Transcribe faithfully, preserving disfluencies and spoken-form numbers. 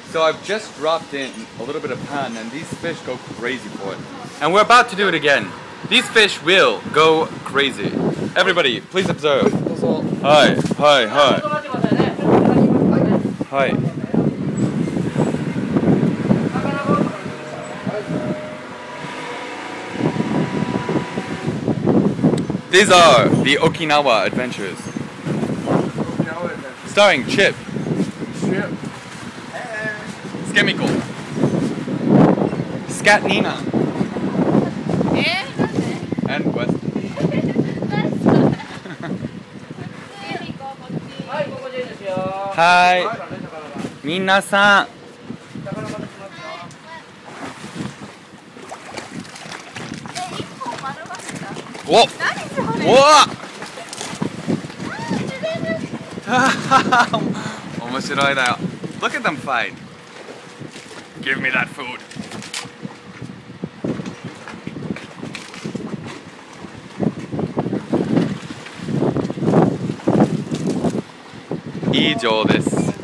So I've just dropped in a little bit of pan and these fish go crazy for it. And we're about to do it again. These fish will go crazy. Everybody, please observe. Hi, hi, hi. Hi. These are the Okinawa adventures. Okinawa adventures. Starring Chip. Chip. Sukemiko. Annina. And Weston. Hi. みなさん。お。お。面白いだよ。Look at them fight. Give me that food. 以上です。